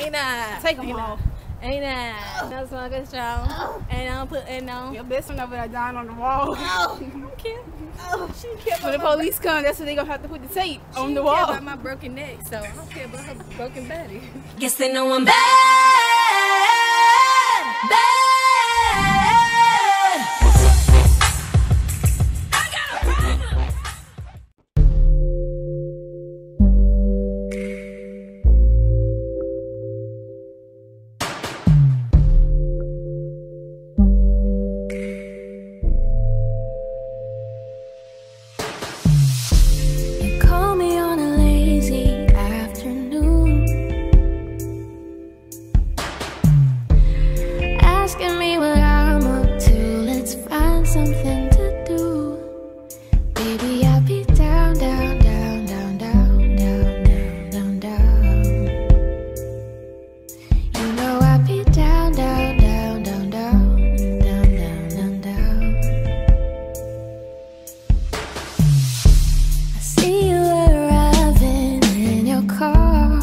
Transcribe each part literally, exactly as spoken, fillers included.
Ain't I? Take them off. Ain't I? No smoking strong. And I'm putting on. Your best one over there dying on the wall. Oh, Kim. Oh, she cared When the about police come, that's when they gonna have to put the tape my, on she the care wall. about my broken neck, so I don't care about her broken body. Guess they know I'm bad, bad. I got a problem. You call me on a lazy afternoon, asking me what I'm up to. Let's find something to do. Baby, I'll be down, down, down, down, down, down, down, down, down. You know I'll be down, down, down, down, down, down, down, down, down. I see you arriving in your car.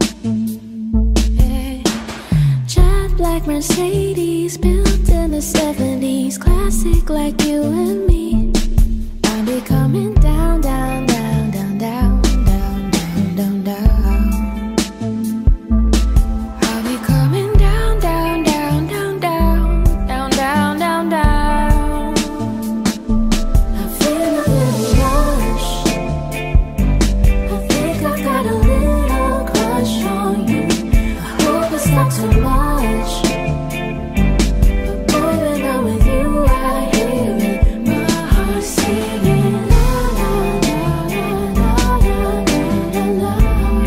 Hey. Jet black Mercedes, built in the seventies, classic like you and me. I'll be coming down, down, down, down, down, down, down, down, down. I'll be coming down, down, down, down, down, down, down, down, down. I feel a little rush. I think I've got a little crush on you. I hope it's not too much. But boy, when I'm with you, I hear it. My heart singing la la la la la la la la.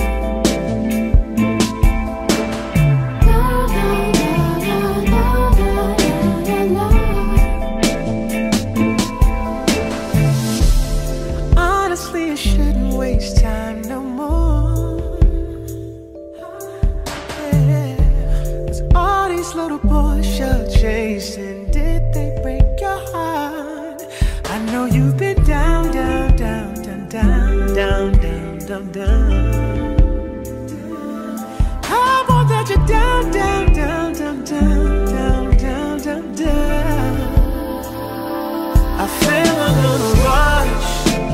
La la la la la la la. Honestly, I shouldn't waste time no more. Yeah. 'Cause all these little boys you're chasing, did they break your heart? I know you've been down, down, down, down, down, down, down, down, down. I want that you're down, down, down, down, down, down, down, down, down. I feel a little rush.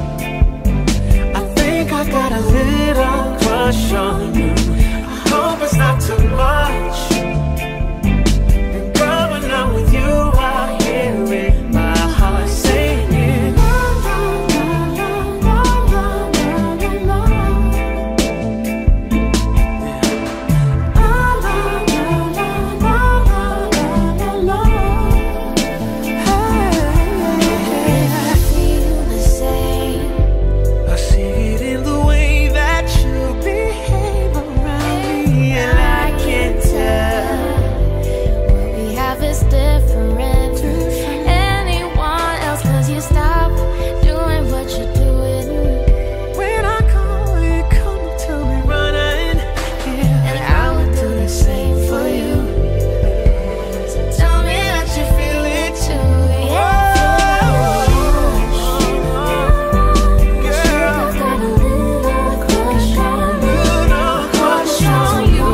I think I got a little crush on you. I hope it's not too much. And girl, when I'm with you, I hear it. My heart singing la la la la la la la la. La la la la la la la la. Hey, I feel the same. I see it in the way that you behave around me, and I can't tell. What we have is different. Anyone else, 'cause you stop doing what you're doing. When I call, you come to me running, yeah. And I would do the same for you. So tell me that you feel it too. I've got a little crush on you. Crush on you.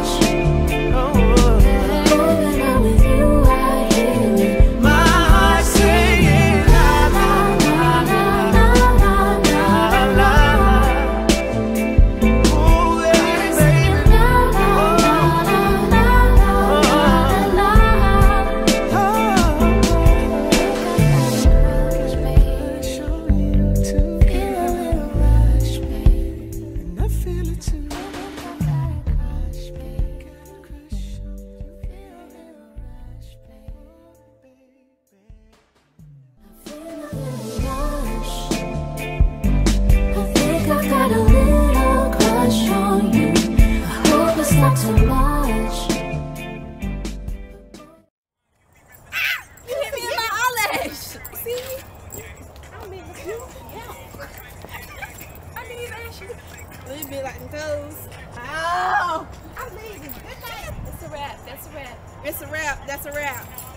When I'm with you, I hear it. My heart singing la la la la la la la la. Oh, baby, baby. Show you too, and I feel it too. I think I've got a little crush on you. I hope it's not too much. You hit me in my eyelash. See? I mean, I didn't even ask you. A little bit like the toes. Oh, I'm leaving. Good night. That's a wrap. That's a wrap. It's a wrap. That's a wrap.